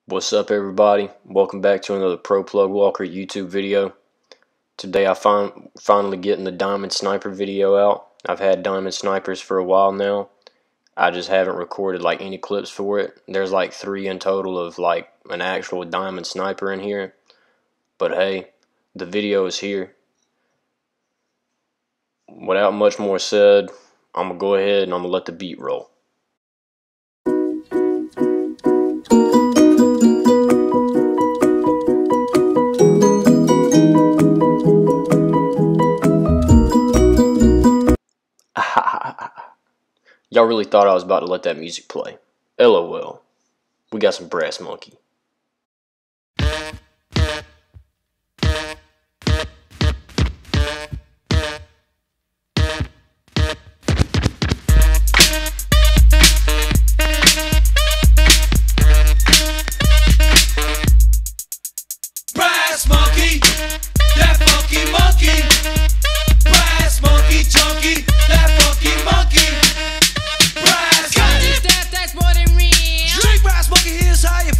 What's up, everybody? Welcome back to another Pro Plug Walker YouTube video. Today I finally getting the Diamond Sniper video out. I've had Diamond Snipers for a while now. I just haven't recorded like any clips for it. There's like 3 in total of like an actual Diamond Sniper in here. But hey, the video is here. Without much more said, I'm gonna go ahead and I'm gonna let the beat roll. Y'all really thought I was about to let that music play. LOL. We got some Brass Monkey. Brass Monkey, that funky monkey. Brass Monkey, chunky, that funky monkey. Brass Monkey, that's more than real. drink Brass Monkey, here's how you